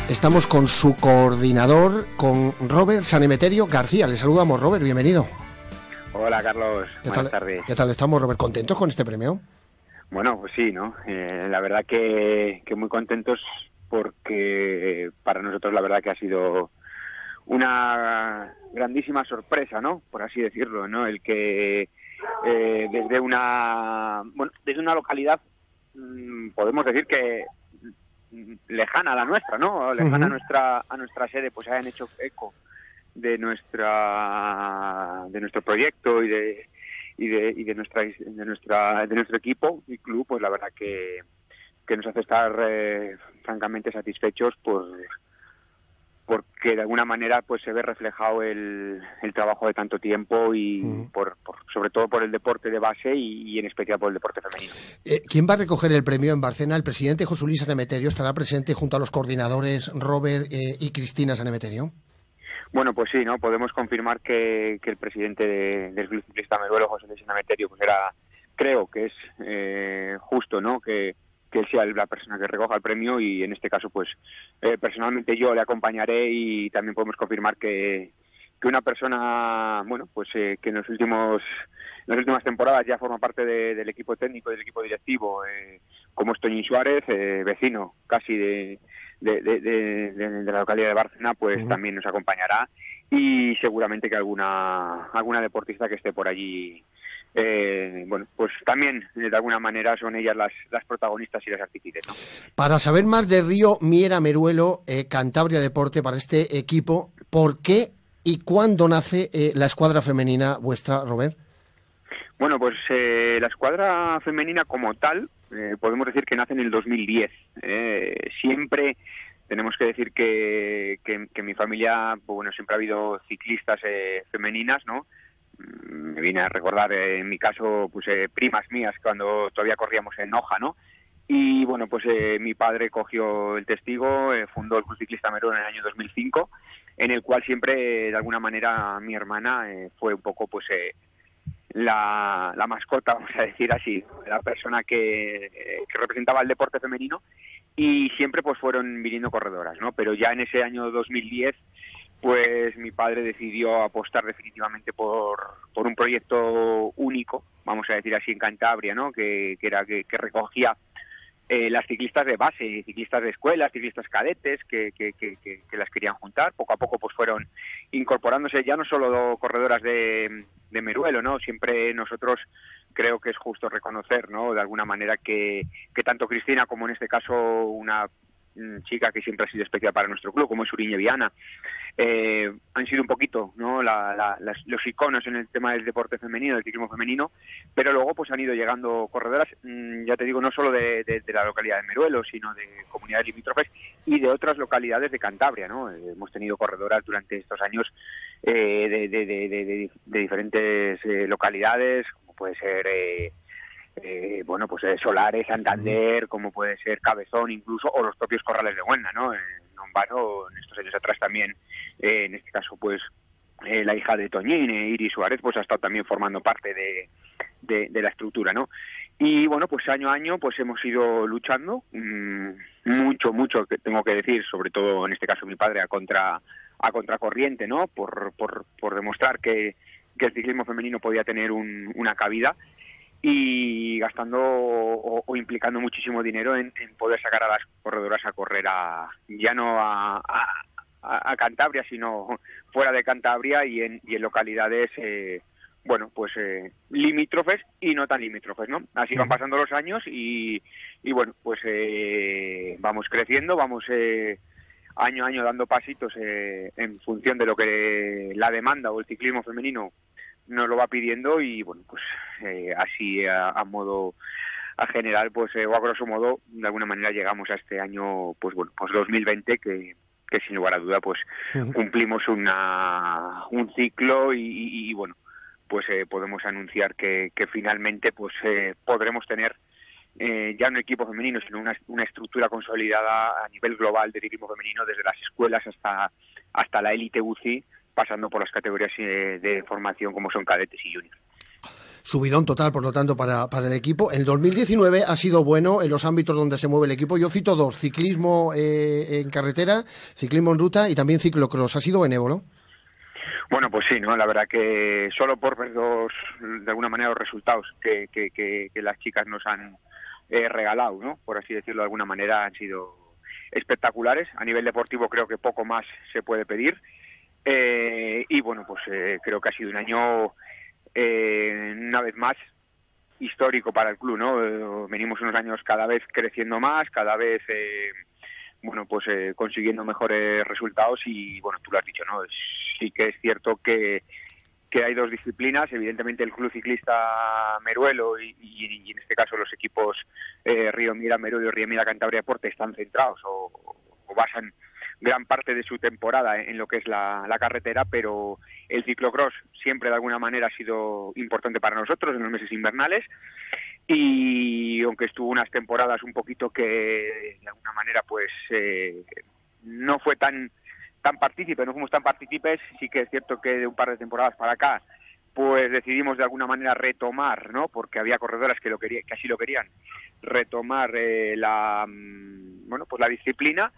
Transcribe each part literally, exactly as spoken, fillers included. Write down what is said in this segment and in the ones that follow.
Estamos con su coordinador, con Robert Sanemeterio García. Le saludamos, Robert, bienvenido. Hola, Carlos. ¿Qué Buenas tal, tardes. ¿Qué tal estamos, Robert? ¿Contentos con este premio? Bueno, pues sí, ¿no? Eh, la verdad que, que muy contentos porque eh, para nosotros la verdad que ha sido una grandísima sorpresa, ¿no? Por así decirlo, ¿no? El que eh, desde una bueno, desde una localidad mmm, podemos decir que lejana a la nuestra, ¿no? Lejana uh-huh. a nuestra a nuestra sede, pues hayan hecho eco de nuestra de nuestro proyecto y de y de y de nuestra de nuestra de nuestro equipo y club, pues la verdad que que nos hace estar eh, francamente satisfechos por porque de alguna manera pues se ve reflejado el, el trabajo de tanto tiempo y uh-huh. por, por sobre todo por el deporte de base y, y en especial por el deporte femenino. Eh, ¿Quién va a recoger el premio en Bárcena? El presidente José Luis Sanemeterio estará presente junto a los coordinadores Robert eh, y Cristina Sanemeterio. Bueno, pues sí, ¿no? Podemos confirmar que, que el presidente de, del Club Ciclista Meruelo, José Luis Sanemeterio, pues era, creo que es eh, justo, ¿no? Que que él sea la persona que recoja el premio y en este caso pues eh, personalmente yo le acompañaré y también podemos confirmar que, que una persona bueno pues eh, que en los últimos en las últimas temporadas ya forma parte de, del equipo técnico y del equipo directivo eh, como es Toñín Suárez, eh, vecino casi de de, de, de, de, de la localidad de Bárcena, pues uh-huh. también nos acompañará y seguramente que alguna alguna deportista que esté por allí Eh, bueno, pues también de alguna manera son ellas las, las protagonistas y las artífices, ¿no? Para saber más de Río Miera Meruelo, eh, Cantabria Deporte, para este equipo, ¿por qué y cuándo nace eh, la escuadra femenina vuestra, Robert? Bueno, pues eh, la escuadra femenina como tal, eh, podemos decir que nace en el dos mil diez. Eh, siempre tenemos que decir que, que, que en mi familia, pues, bueno, siempre ha habido ciclistas eh, femeninas, ¿no? Me vine a recordar, eh, en mi caso, pues eh, primas mías cuando todavía corríamos en Noja, ¿no? Y bueno, pues eh, mi padre cogió el testigo, eh, fundó el Club Ciclista Meruelo en el año dos mil cinco, en el cual siempre, de alguna manera, mi hermana eh, fue un poco, pues, eh, la, la mascota, vamos a decir así, la persona que, eh, que representaba el deporte femenino y siempre, pues, fueron viniendo corredoras, ¿no? Pero ya en ese año dos mil diez pues mi padre decidió apostar definitivamente por, por un proyecto único, vamos a decir así, en Cantabria, ¿no? Que, que era que, que recogía eh, las ciclistas de base, ciclistas de escuelas, ciclistas cadetes, que, que, que, que, que las querían juntar. Poco a poco pues fueron incorporándose ya no solo corredoras de, de Meruelo, ¿no? Siempre nosotros creo que es justo reconocer, ¿no? De alguna manera que, que tanto Cristina como en este caso una chica que siempre ha sido especial para nuestro club, como es Uriñe Viana, eh, han sido un poquito, ¿no? La, la, las, los iconos en el tema del deporte femenino, del ciclismo femenino, pero luego pues han ido llegando corredoras, mmm, ya te digo, no solo de, de, de la localidad de Meruelo, sino de comunidades limítrofes y de otras localidades de Cantabria, ¿no? Eh, hemos tenido corredoras durante estos años eh, de, de, de, de, de, de diferentes eh, localidades, como puede ser Eh, Eh, bueno, pues eh, Solares, Santander, como puede ser Cabezón incluso, o los propios Corrales de Huelna, ¿no? En Nombaro, en estos años atrás también, eh, en este caso, pues, eh, la hija de Toñín, eh, Iris Suárez, pues ha estado también formando parte de, de, de la estructura, ¿no? Y bueno, pues año a año, pues hemos ido luchando, mmm, mucho, mucho, que tengo que decir, sobre todo en este caso mi padre, a contra a contracorriente, ¿no? Por, por, por demostrar que, que el ciclismo femenino podía tener un, una cabida, y gastando o, o implicando muchísimo dinero en, en poder sacar a las corredoras a correr a, ya no a, a, a Cantabria, sino fuera de Cantabria y en, y en localidades eh, bueno, pues eh, limítrofes y no tan limítrofes, ¿no? Así van pasando los años y, y bueno, pues eh, vamos creciendo, vamos eh, año a año dando pasitos eh, en función de lo que la demanda o el ciclismo femenino nos lo va pidiendo y bueno, pues eh, así a, a modo a general, pues eh, o a grosso modo, de alguna manera llegamos a este año, pues bueno, pues dos mil veinte que, que sin lugar a duda pues cumplimos una un ciclo y, y, y bueno, pues eh, podemos anunciar que, que finalmente pues eh, podremos tener eh, ya no equipo femenino, sino una, una estructura consolidada a nivel global de ciclismo femenino, desde las escuelas hasta hasta la élite U C I, pasando por las categorías eh, de formación como son cadetes y juniors. subidón total, por lo tanto, para, para el equipo. El dos mil diecinueve ha sido bueno en los ámbitos donde se mueve el equipo. Yo cito dos, ciclismo eh, en carretera, ciclismo en ruta y también ciclocross. Ha sido benévolo. Bueno, pues sí, ¿no? La verdad que solo por ver los, de alguna manera, los resultados que, que, que, que las chicas nos han eh, regalado, ¿no? Por así decirlo de alguna manera, han sido espectaculares. A nivel deportivo creo que poco más se puede pedir. Eh, y bueno, pues eh, creo que ha sido un año, eh, una vez más, histórico para el club, ¿no? Eh, venimos unos años cada vez creciendo más, cada vez... Eh, bueno, pues eh, consiguiendo mejores resultados y, bueno, tú lo has dicho, ¿no? Sí que es cierto que, que hay dos disciplinas, evidentemente el Club Ciclista Meruelo y, y, y en este caso los equipos eh, Río Miera Meruelo y Río Miera Cantabria Deporte están centrados o, o basan gran parte de su temporada en lo que es la, la carretera, pero el ciclocross siempre de alguna manera ha sido importante para nosotros en los meses invernales. Y aunque estuvo unas temporadas un poquito que de alguna manera pues eh, no fue tan tan partícipe, no fuimos tan partícipes, sí que es cierto que de un par de temporadas para acá pues decidimos de alguna manera retomar, ¿no? Porque había corredoras que lo querían, que así lo querían, retomar eh, la bueno pues la disciplina.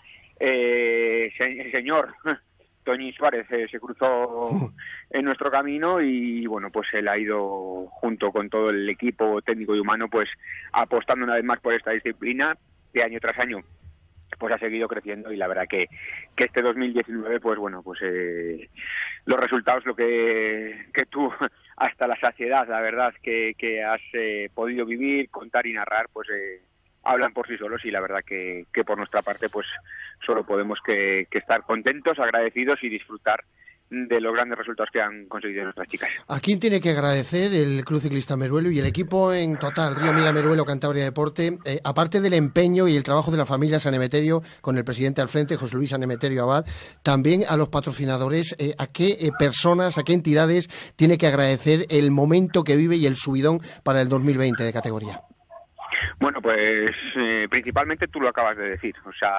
Eh, el señor Toñi Suárez eh, se cruzó en nuestro camino y bueno, pues él ha ido junto con todo el equipo técnico y humano pues apostando una vez más por esta disciplina que año tras año pues ha seguido creciendo y la verdad que, que este dos mil diecinueve pues bueno, pues eh, los resultados lo que, que tú hasta la saciedad, la verdad que, que has eh, podido vivir, contar y narrar pues eh, hablan por sí solos y la verdad que, que por nuestra parte pues solo podemos que, que estar contentos, agradecidos y disfrutar de los grandes resultados que han conseguido nuestras chicas. ¿A quién tiene que agradecer el Club Ciclista Meruelo y el equipo en total, Río Miera Meruelo Cantabria Deporte, eh, aparte del empeño y el trabajo de la familia San Emeterio, con el presidente al frente, José Luis San Emeterio Abad, también a los patrocinadores, eh, a qué eh, personas, a qué entidades tiene que agradecer el momento que vive y el subidón para el dos mil veinte de categoría? Bueno, pues eh, principalmente tú lo acabas de decir, o sea,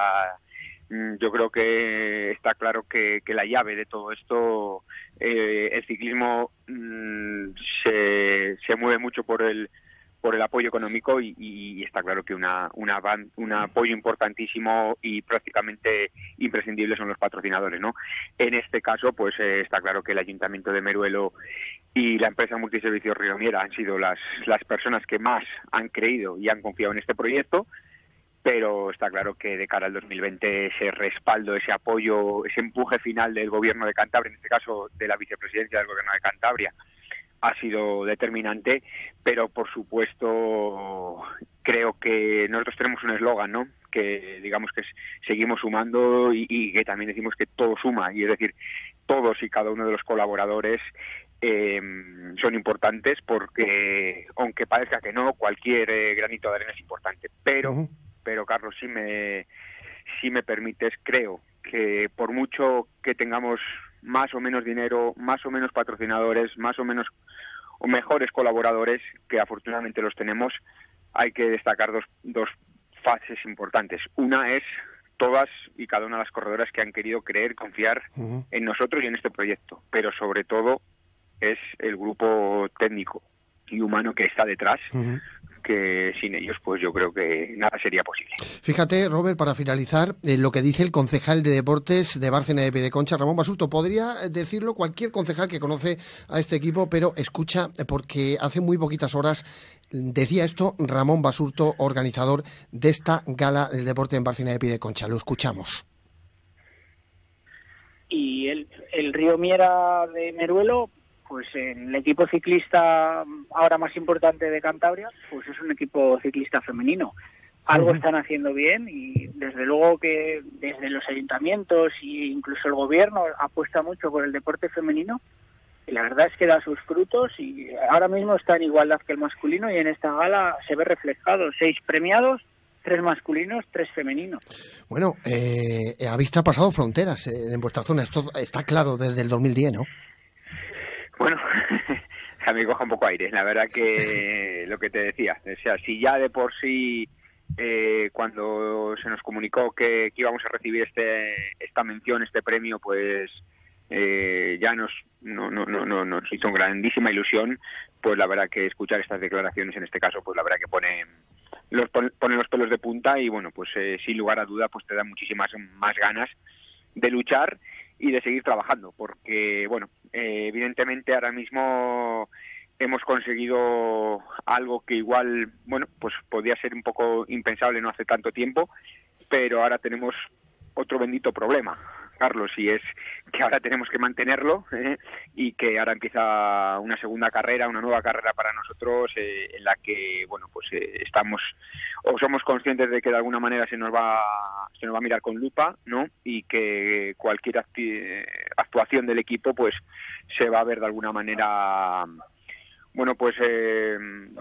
yo creo que está claro que, que la llave de todo esto, eh, el ciclismo mmm, se, se mueve mucho por el por el apoyo económico y, y está claro que una, una un apoyo importantísimo y prácticamente imprescindible son los patrocinadores, ¿no? En este caso, pues eh, está claro que el Ayuntamiento de Meruelo y la empresa Multiservicios Río Miera han sido las, las personas que más han creído y han confiado en este proyecto, pero está claro que de cara al dos mil veinte ese respaldo, ese apoyo, ese empuje final del Gobierno de Cantabria, en este caso de la Vicepresidencia del Gobierno de Cantabria, ha sido determinante, pero por supuesto creo que nosotros tenemos un eslogan, ¿no? Que digamos que es, seguimos sumando y, y que también decimos que todo suma, y es decir, todos y cada uno de los colaboradores eh, son importantes porque, aunque parezca que no, cualquier eh, granito de arena es importante, pero, uh-huh. pero Carlos, si me, si me permites, creo que por mucho que tengamos más o menos dinero, más o menos patrocinadores, más o menos o mejores colaboradores, que afortunadamente los tenemos, hay que destacar dos, dos fases importantes. Una es todas y cada una de las corredoras que han querido creer, confiar uh-huh. en nosotros y en este proyecto, pero sobre todo es el grupo técnico y humano que está detrás, uh-huh. que sin ellos pues yo creo que nada sería posible. Fíjate, Robert, para finalizar, eh, lo que dice el concejal de deportes de Bárcena de Piedeconcha, Ramón Basurto. Podría decirlo cualquier concejal que conoce a este equipo, pero escucha, porque hace muy poquitas horas decía esto Ramón Basurto, organizador de esta gala del deporte en Bárcena de Piedeconcha. Lo escuchamos. Y el, el Río Miera de Meruelo, pues el equipo ciclista ahora más importante de Cantabria, pues es un equipo ciclista femenino. Algo uh-huh. están haciendo bien y desde luego que desde los ayuntamientos e incluso el gobierno apuesta mucho por el deporte femenino y la verdad es que da sus frutos y ahora mismo está en igualdad que el masculino y en esta gala se ve reflejado. Seis premiados, tres masculinos, tres femeninos. Bueno, eh, habéis traspasado fronteras eh, en vuestra zona. Esto está claro desde el dos mil diez, ¿no? Bueno, a mí coja un poco aire. La verdad que lo que te decía, o sea, si ya de por sí eh, cuando se nos comunicó que, que íbamos a recibir este esta mención, este premio, pues eh, ya nos, no, no, no, no, nos hizo grandísima ilusión, pues la verdad que escuchar estas declaraciones en este caso, pues la verdad que pone los, pone los pelos de punta y bueno, pues eh, sin lugar a duda pues te da muchísimas más ganas de luchar y de seguir trabajando, porque bueno, eh, evidentemente ahora mismo hemos conseguido algo que igual, bueno, pues podía ser un poco impensable no hace tanto tiempo, pero ahora tenemos otro bendito problema, Carlos, y es que ahora tenemos que mantenerlo ¿eh? y que ahora empieza una segunda carrera, una nueva carrera para nosotros eh, en la que, bueno, pues eh, estamos o somos conscientes de que de alguna manera se nos va se nos va a mirar con lupa, ¿no? Y que cualquier acti- actuación del equipo, pues se va a ver de alguna manera, bueno, pues eh,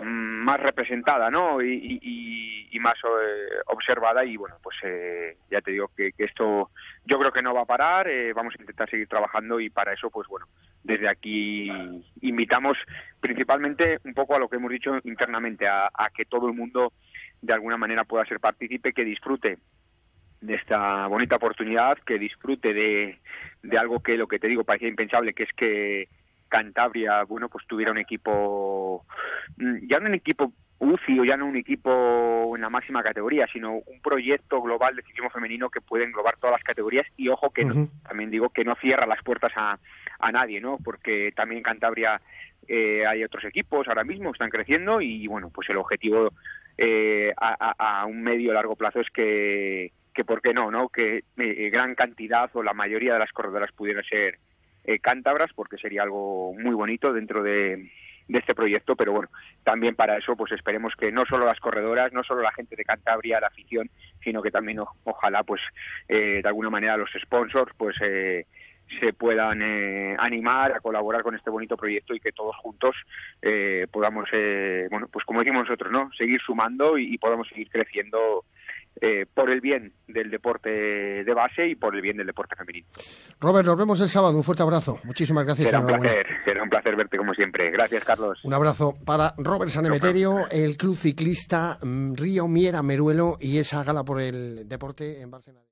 más representada, ¿no? Y, y, y más eh, observada y, bueno, pues eh, ya te digo que, que esto yo creo que no va a parar, eh, vamos a intentar seguir trabajando y para eso, pues bueno, desde aquí invitamos principalmente un poco a lo que hemos dicho internamente, a, a que todo el mundo de alguna manera pueda ser partícipe, que disfrute de esta bonita oportunidad, que disfrute de, de algo que, lo que te digo, parecía impensable, que es que Cantabria, bueno, pues tuviera un equipo, ya no un equipo U C I o ya no un equipo en la máxima categoría, sino un proyecto global de ciclismo femenino que puede englobar todas las categorías y ojo que uh-huh. no, también digo que no cierra las puertas a, a nadie, ¿no? Porque también en Cantabria eh, hay otros equipos ahora mismo, están creciendo y bueno, pues el objetivo eh, a, a, a un medio largo plazo es que, que ¿por qué no, no? Que eh, gran cantidad o la mayoría de las corredoras pudieran ser Eh, cántabras, porque sería algo muy bonito dentro de, de este proyecto, pero bueno, también para eso pues esperemos que no solo las corredoras, no solo la gente de Cantabria, la afición, sino que también o, ojalá pues eh, de alguna manera los sponsors pues eh, se puedan eh, animar a colaborar con este bonito proyecto y que todos juntos eh, podamos, eh, bueno, pues como decimos nosotros, ¿no? Seguir sumando y, y podamos seguir creciendo Eh, por el bien del deporte de base y por el bien del deporte femenino. Robert, nos vemos el sábado. Un fuerte abrazo. Muchísimas gracias. Será un placer, será un placer verte como siempre. Gracias, Carlos. Un abrazo para Robert Sanemeterio, el club ciclista Río Miera Meruelo y esa gala por el deporte en Barcelona.